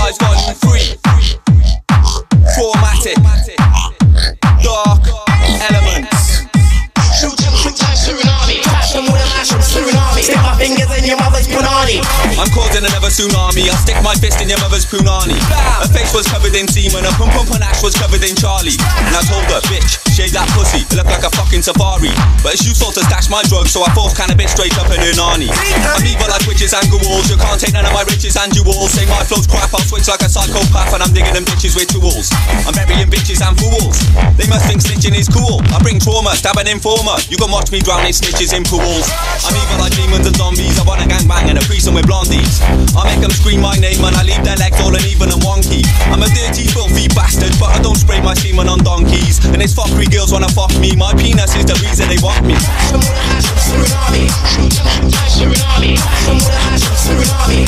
Gradez Volume 3. Traumatik. Dark elements. Shoot tsunami. Catch them with a mash of tsunami. Stick my fingers in your mother's punani. I'm causing another tsunami. I stick my fist in your mother's punani. Her face was covered in semen. Her pum pum panache was covered in Charlie. And I told her, bitch, shave that pussy. It looked like a fucking safari. But it's useful to stash my drugs, so I forced cannabis straight up in her nani. I'm evil like witches and ghouls. You can't take none of my riches and jewels. Say my flow's crap, I'll switch like a psychopath. And I'm digging them bitches with tools. I'm burying bitches and fools. They must think snitching is cool. I bring trauma, stab an informer. You can watch me drowning snitches in pools. I'm evil like demons and zombies. I want a gangbang and a threesome with blondies. I make them scream my name and I leave their legs all uneven and wonky. I'm a dirty, filthy bastard, but I don't spray my semen on donkeys. And it's fuckery girls wanna fuck me. My penis is the reason they want me. Tsunami. Tsunami. Tsunami.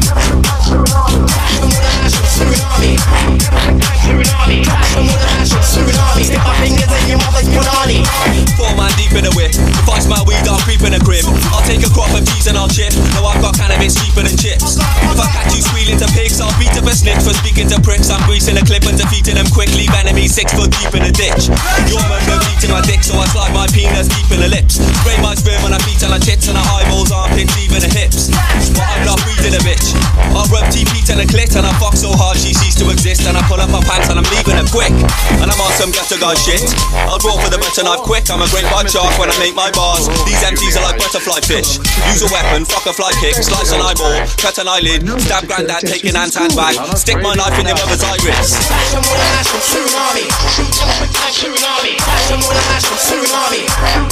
Tsunami. Stick my fingers in your mother's punani. 4 man deep in the whip. If I smell weed, I'll creep in the crib. I'll take a crop of cheese and I'll chip. No, I've got cannabis cheaper than chips. If I catch you squealing to pigs, I'll beat up a snitch for speaking to pricks. I'm greasing a clip and defeating them quick. Leave enemies 6 foot deep in the ditch. Your man goes eating my dick, so I slide my penis deep in the lips. Spray my sperm on her feet and her tits and her eyeballs, armpits, even her hips. But I'm not breathing a bitch. I'll rub TP to the clit and I fuck so hard she ceased to exist. And I pull up my pants and I'm leaving her quick. And I'm on some gutter guy shit. I'll draw for the butter knife quick. I'm a great white shark when I make my bars. These MCs are like butterfly fish. Use a weapon, fuck a fly kick, slice an eyeball, cut an eyelid, stab granddad, taking Aunt's handbag, stick my knife in your mother's iris. Tsunami. Tsunami. Tsunami.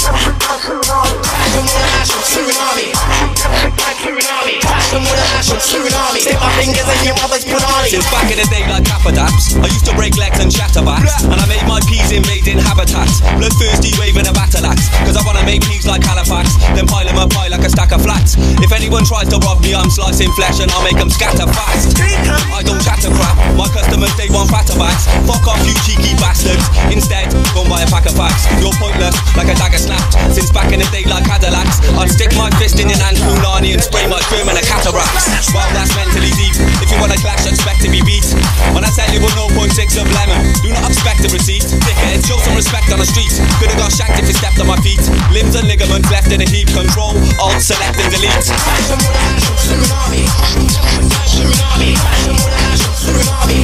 Tsunami. Stick my fingers in your mother's punani. Since back in the day like Capadaps, I used to break legs and shatter backs. And I made my peas invading habitats. Bloodthirsty waving a battle axe. Cause I wanna make peas like Halifax, then pile them up high like a stack of flats. If anyone tries to rob me, I'm slicing flesh and I'll make them scatter fast. I don't chatter crap, my customers they want fatter bags. Fuck off you cheeky bastards. Instead, go and buy a pack of fags. You're pointless like a dagger snapped. Since back in the day like Cadillacs, I'd stick my fist in your Aunt's punani and spray my sperm in a cataracts. Well, that's mentally deep. If you wanna clash, expect to be beat. When I sell you with 0.6 of lemon, do not expect a receipt. Dickhead, show some respect on the street. Could've got shanked if you stepped on my feet. Limbs and ligaments left in a heap. Control, Alt, select and delete. Tsunami. Tsunami. Tsunami.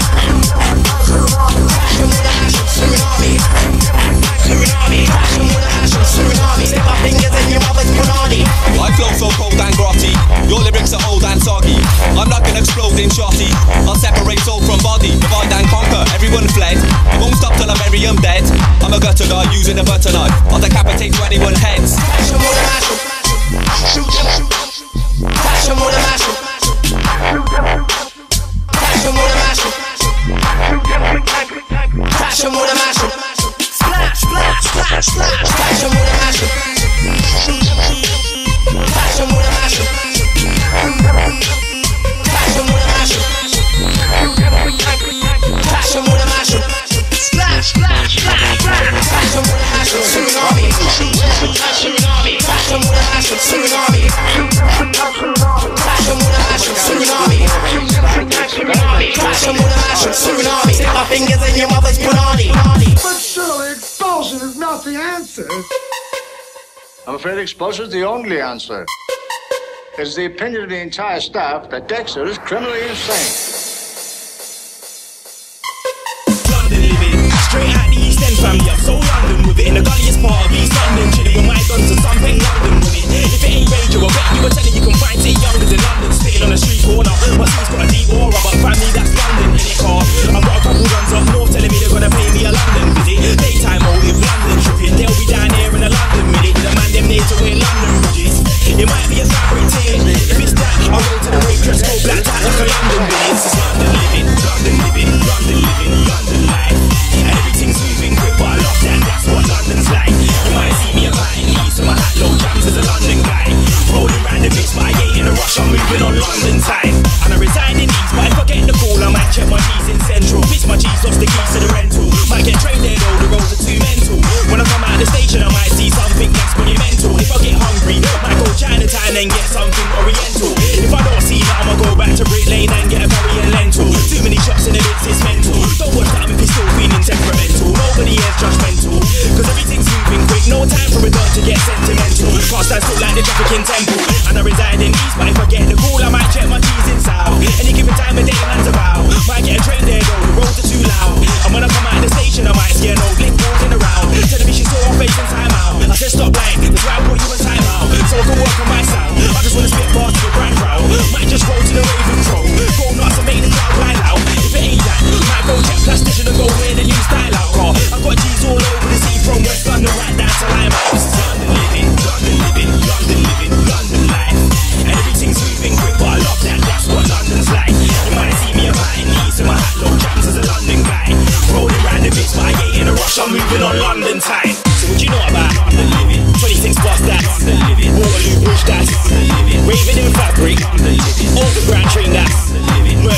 Stick my fingers in your mother's punani. I flow so cold and grotty. Your lyrics are old and soggy. I'm like an exploding shotty. I'll separate soul from body, divide and conquer. Everyone fled. I won't stop till I bury them dead. I'm a gutter guy using a butter knife. I'll decapitate 21 heads. Catch them with a mash. Shoot them. Catch them with a mash. Catch them with a mash. Catch them with a mash. Splash, splash, splash, splash. Catch them with a mash. Catch them with a mash. Catch them with a mash. Catch them with a mash. Splash, splash, splash, splash. Catch them with a mash. Tsunami. Tsunami. Catch them with a mash. Tsunami. Catch them with a mash. Tsunami. Catch them with a mash. Tsunami. Stick my fingers in your mother's punani. But surely expulsion is not the answer. I'm afraid expulsion is the only answer. It's the opinion of the entire staff that Dexter is criminally insane. London living, straight out the East End family. I'm so London with it. In the gulliest part of East London, chilling with my guns and some paying London with it. If it ain't radio, I bet you were telling you can find it younger than London. Spitting on the street corner, my scene's got a deep aura, but family that's London in it car. I've got a couple guns up north telling me they're gonna pay me a London visit. Daytime motive, London tripping, they'll be down here in a London minute. The man them need to wear London bridges. It might be a fabric team. If it's that, I'll go to the waitress, go blacked out like a London minute. It's London living, London living, London living, London life. And everything's moving quick, but I love that, that's what London's like. You might see me about in East, and my hat low jams as a London guy. Rolling round the mix, but I ain't in a rush, I'm moving on London time. And I reside in East, but if I get the call, I might check my G's in Central. Bitch, my G's lost the keys to the rental. Might get trained there though, the roads are too mental. When I come out of the station, I might see something that's monumental. If I get hungry, might go Chinatown and get something oriental. If I don't see that, I'ma go back to Brick Lane and get a curry and lentil. Too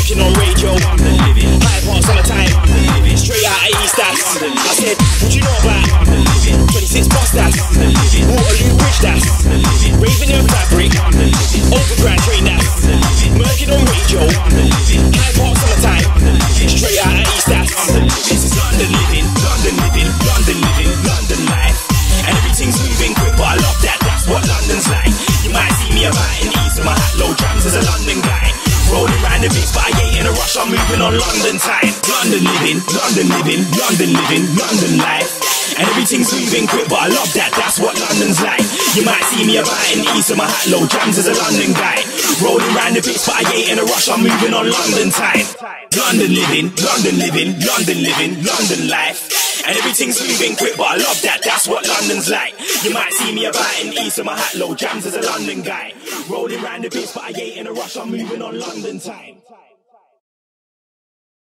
Working on radio, London living. High parts on the time, London living. Straight out of East Ass. I said, what you know about London living? 26 bus that's London living. Waterloo Bridge that's London living. Raving and Fabric, London living. Overground train that's London living. Working on radio, London living. High parts on the time, London living. Straight out of East Ass. London living. This is London living, London living, London living, London life. And everything's moving quick, but I love that, that's what London's like. You might see me about in East with my hat low jams as a London guy. Rolling round the beats, but I ain't in a rush, I'm moving on London time. London living, London living, London living, London life. And everything's moving quick, but I love that, that's what London's like. You might see me about in East with my hat low jams as a London guy. Rolling round the beats, but I ain't in a rush, I'm moving on London time. London living, London living, London living, London life. And everything's moving quick, but I love that, that's what London's like. You might see me about in East with my hat low jams as a London guy. Rolling round the beats, but I ain't in a rush, I'm moving on London time.